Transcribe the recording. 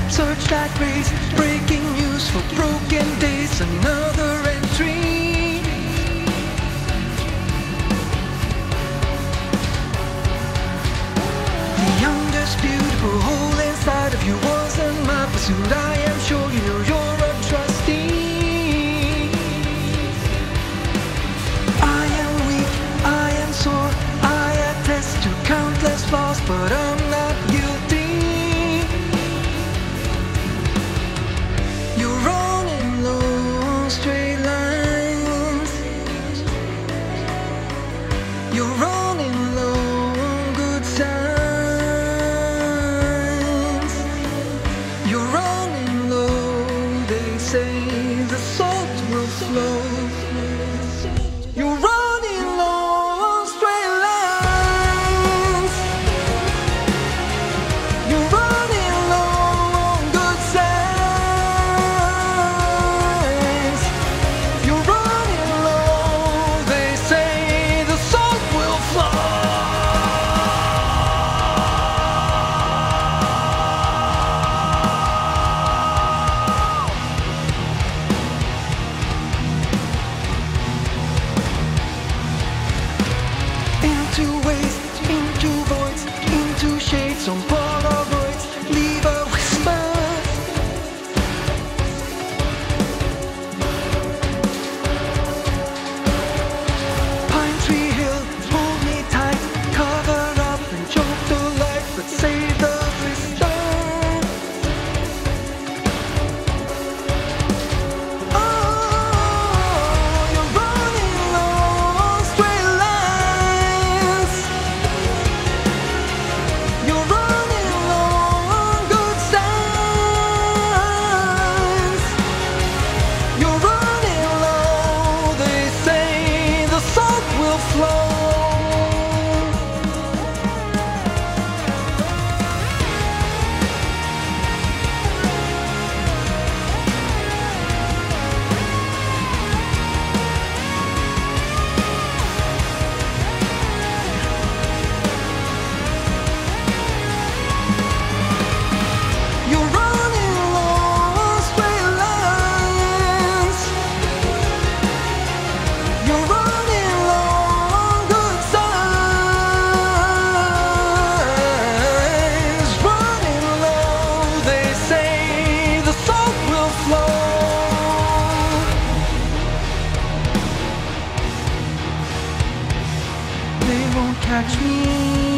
Searchlight rays, breaking news for broken days, another entry. The undisputable hole inside of you wasn't my pursuit. I am sure you know you're a trustee. I am weak, I am sore, I attest to countless flaws, but I'm not guilty. You're running low on straight lines. You're running low on good signs. You're running low, they say the salt will flow. You're running low on straight lines. You're running low on good signs. You're running low, they say the salt will flow. Into waste, into voids, into shades on Polaroids, leave a whisper. Pine Tree Hill, hold me tight, cover up and choke the light, but save the whisper. Oh, you're running low on straight lines. You're running low on good signs. You're running low, they say the salt will flow. You're running low on straight lines. You're running low on good signs. Running low, they say the salt will flow. They won't catch me.